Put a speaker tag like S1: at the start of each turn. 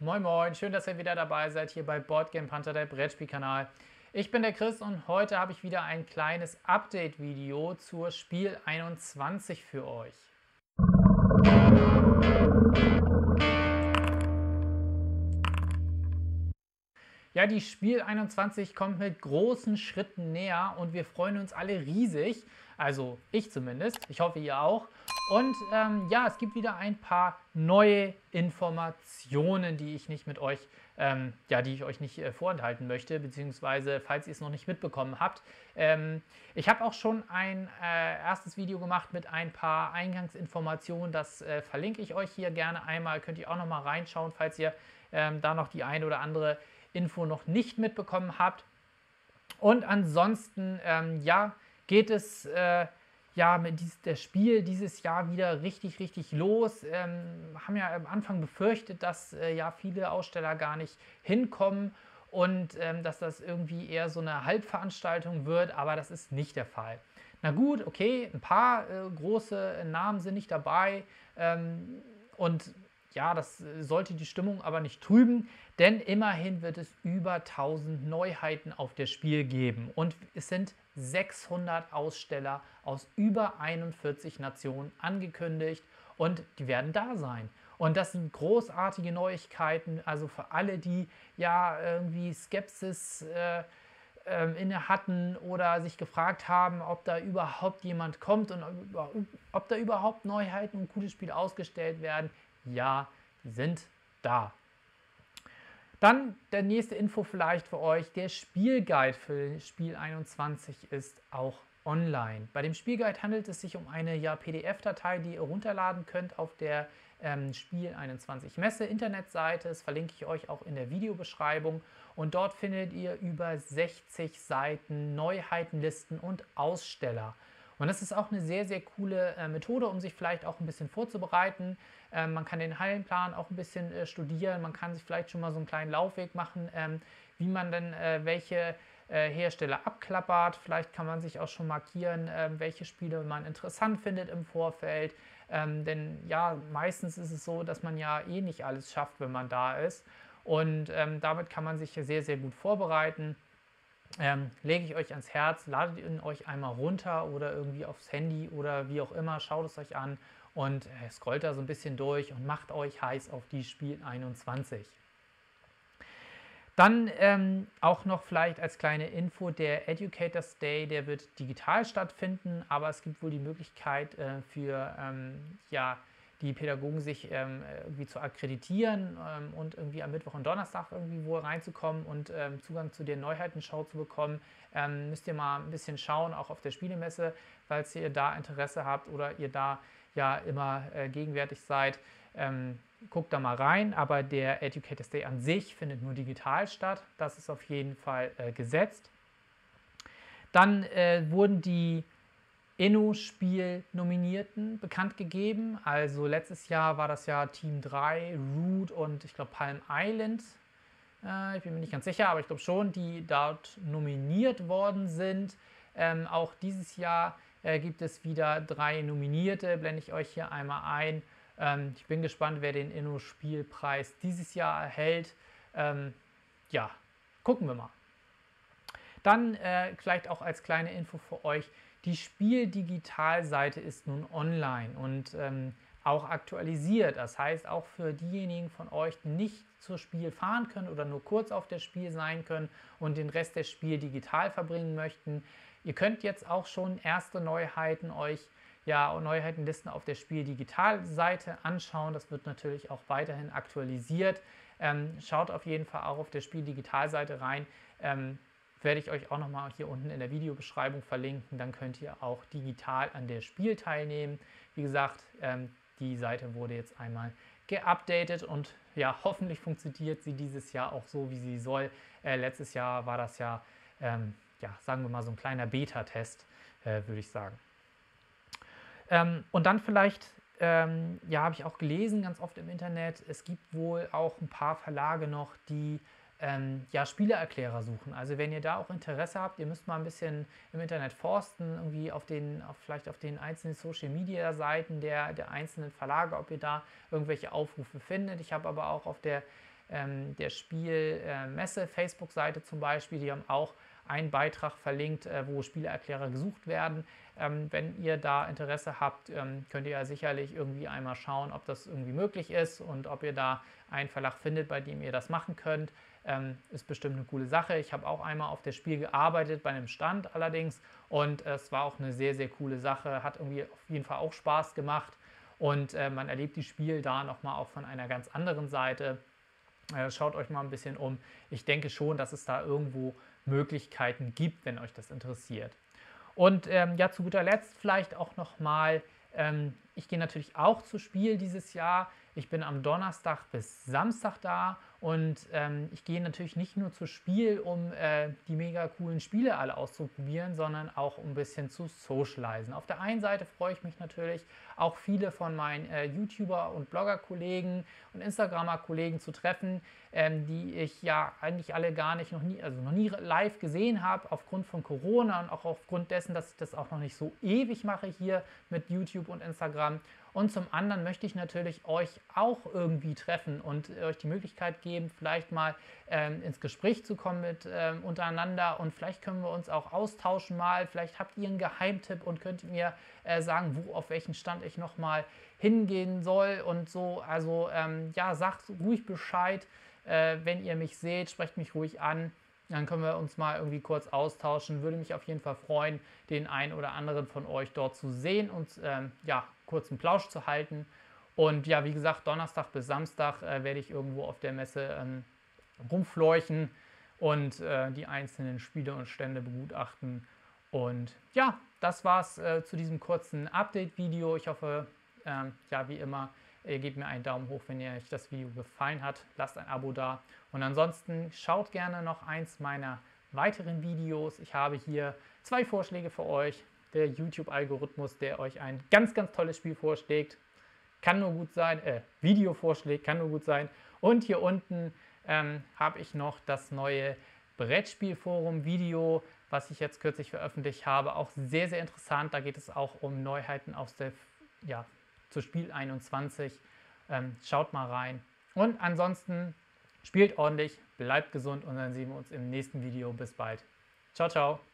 S1: Moin Moin, schön, dass ihr wieder dabei seid hier bei Boardgame Panther, der Brettspielkanal. Ich bin der Chris und heute habe ich wieder ein kleines Update-Video zur Spiel 21 für euch. Ja, die Spiel 21 kommt mit großen Schritten näher und wir freuen uns alle riesig. Also ich zumindest, ich hoffe ihr auch. Und ja, es gibt wieder ein paar neue Informationen, die ich nicht mit euch, die ich euch nicht vorenthalten möchte, beziehungsweise falls ihr es noch nicht mitbekommen habt. Ich habe auch schon ein erstes Video gemacht mit ein paar Eingangsinformationen. Das verlinke ich euch hier gerne einmal. Könnt ihr auch noch mal reinschauen, falls ihr da noch die eine oder andere Info noch nicht mitbekommen habt. Und ansonsten, geht es mit der Spiel dieses Jahr wieder richtig los. Haben ja am Anfang befürchtet, dass viele Aussteller gar nicht hinkommen und dass das irgendwie eher so eine Halbveranstaltung wird, aber das ist nicht der Fall. Na gut, okay, ein paar große Namen sind nicht dabei und ja, das sollte die Stimmung aber nicht trüben, denn immerhin wird es über 1000 Neuheiten auf der Spiel geben und es sind 600 Aussteller aus über 41 Nationen angekündigt und die werden da sein. Und das sind großartige Neuigkeiten, also für alle, die ja irgendwie Skepsis inne hatten oder sich gefragt haben, ob da überhaupt jemand kommt und ob da überhaupt Neuheiten und gute Spiele ausgestellt werden. Ja, die sind da. Dann der nächste Info vielleicht für euch. Der Spielguide für Spiel 21 ist auch online. Bei dem Spielguide handelt es sich um eine PDF-Datei, die ihr runterladen könnt auf der Spiel 21 Messe Internetseite. Das verlinke ich euch auch in der Videobeschreibung. Und dort findet ihr über 60 Seiten Neuheitenlisten und Aussteller. Und das ist auch eine sehr coole Methode, um sich vielleicht auch ein bisschen vorzubereiten. Man kann den Hallenplan auch ein bisschen studieren. Man kann sich vielleicht schon mal so einen kleinen Laufweg machen, wie man denn welche Hersteller abklappert. Vielleicht kann man sich auch schon markieren, welche Spiele man interessant findet im Vorfeld. Denn ja, meistens ist es so, dass man ja eh nicht alles schafft, wenn man da ist. Und damit kann man sich sehr gut vorbereiten. Lege ich euch ans Herz, ladet ihn euch einmal runter oder irgendwie aufs Handy oder wie auch immer, schaut es euch an und scrollt da so ein bisschen durch und macht euch heiß auf die Spiel 21. Dann auch noch vielleicht als kleine Info, der Educators Day, der wird digital stattfinden, aber es gibt wohl die Möglichkeit für die Pädagogen sich irgendwie zu akkreditieren und irgendwie am Mittwoch und Donnerstag irgendwie wohl reinzukommen und Zugang zu der Neuheitenschau zu bekommen. Müsst ihr mal ein bisschen schauen, auch auf der Spielemesse, falls ihr da Interesse habt oder ihr da ja immer gegenwärtig seid. Guckt da mal rein, aber der Educators Day an sich findet nur digital statt. Das ist auf jeden Fall gesetzt. Dann wurden die Inno-Spiel-Nominierten bekannt gegeben. Also letztes Jahr war das ja Team 3, Root und ich glaube Palm Island. Ich bin mir nicht ganz sicher, aber ich glaube schon, die dort nominiert worden sind. Auch dieses Jahr gibt es wieder 3 Nominierte, blende ich euch hier einmal ein. Ich bin gespannt, wer den Inno-Spielpreis dieses Jahr erhält. Ja, gucken wir mal. Dann vielleicht auch als kleine Info für euch, die Spiel-Digital-Seite ist nun online und auch aktualisiert. Das heißt, auch für diejenigen von euch, die nicht zur Spiel fahren können oder nur kurz auf der Spiel sein können und den Rest des Spiels digital verbringen möchten, ihr könnt jetzt auch schon erste Neuheiten Neuheitenlisten auf der Spiel-Digital-Seite anschauen. Das wird natürlich auch weiterhin aktualisiert. Schaut auf jeden Fall auch auf der Spiel-Digital-Seite rein. Werde ich euch auch nochmal hier unten in der Videobeschreibung verlinken. Dann könnt ihr auch digital an der Spiel teilnehmen. Wie gesagt, die Seite wurde jetzt einmal geupdatet und ja, hoffentlich funktioniert sie dieses Jahr auch so, wie sie soll. Letztes Jahr war das ja, sagen wir mal, so ein kleiner Beta-Test, würde ich sagen. Und dann vielleicht, habe ich auch gelesen, ganz oft im Internet, es gibt wohl auch ein paar Verlage noch, die Spieleerklärer suchen. Also wenn ihr da auch Interesse habt, ihr müsst mal ein bisschen im Internet forsten, irgendwie vielleicht auf den einzelnen Social Media Seiten der einzelnen Verlage, ob ihr da irgendwelche Aufrufe findet. Ich habe aber auch auf der der Spielmesse Facebook-Seite zum Beispiel. Die haben auch einen Beitrag verlinkt, wo Spieleerklärer gesucht werden. Wenn ihr da Interesse habt, könnt ihr ja sicherlich irgendwie einmal schauen, ob das irgendwie möglich ist und ob ihr da einen Verlag findet, bei dem ihr das machen könnt. Ist bestimmt eine coole Sache. Ich habe auch einmal auf das Spiel gearbeitet, bei einem Stand allerdings, und es war auch eine sehr, sehr coole Sache. Hat irgendwie auf jeden Fall auch Spaß gemacht und man erlebt das Spiel da nochmal auch von einer ganz anderen Seite. Schaut euch mal ein bisschen um. Ich denke schon, dass es da irgendwo Möglichkeiten gibt, wenn euch das interessiert. Und ja, zu guter Letzt vielleicht auch nochmal, ich gehe natürlich auch zu Spiel dieses Jahr. Ich bin am Donnerstag bis Samstag da und ich gehe natürlich nicht nur zu Spiel, um die mega coolen Spiele alle auszuprobieren, sondern auch um ein bisschen zu socialisen. Auf der einen Seite freue ich mich natürlich, auch viele von meinen YouTuber- und Blogger-Kollegen und Instagrammer-Kollegen zu treffen, die ich ja eigentlich alle noch nie live gesehen habe, aufgrund von Corona und auch aufgrund dessen, dass ich das auch noch nicht so ewig mache hier mit YouTube und Instagram. Und zum anderen möchte ich natürlich euch auch irgendwie treffen und euch die Möglichkeit geben, vielleicht mal ins Gespräch zu kommen untereinander, und vielleicht können wir uns auch austauschen mal. Vielleicht habt ihr einen Geheimtipp und könnt mir sagen, auf welchen Stand ich nochmal hingehen soll und so. Also ja, sagt ruhig Bescheid, wenn ihr mich seht, sprecht mich ruhig an. Dann können wir uns mal irgendwie kurz austauschen. Würde mich auf jeden Fall freuen, den einen oder anderen von euch dort zu sehen und ja, kurzen Plausch zu halten. Und ja, wie gesagt, Donnerstag bis Samstag werde ich irgendwo auf der Messe rumfleuchen und die einzelnen Spiele und Stände begutachten. Und ja, das war's zu diesem kurzen Update-Video. Ich hoffe, ja, wie immer, ihr gebt mir einen Daumen hoch, wenn euch das Video gefallen hat. Lasst ein Abo da. Und ansonsten schaut gerne noch eins meiner weiteren Videos. Ich habe hier 2 Vorschläge für euch. Der YouTube-Algorithmus, der euch ein ganz, ganz tolles Spiel vorschlägt. Kann nur gut sein. Video vorschlägt, kann nur gut sein. Und hier unten habe ich noch das neue Brettspielforum-Video, was ich jetzt kürzlich veröffentlicht habe. Auch sehr, sehr interessant. Da geht es auch um Neuheiten aus der, ja, zu Spiel 21. Schaut mal rein. Und ansonsten spielt ordentlich, bleibt gesund und dann sehen wir uns im nächsten Video. Bis bald. Ciao, ciao.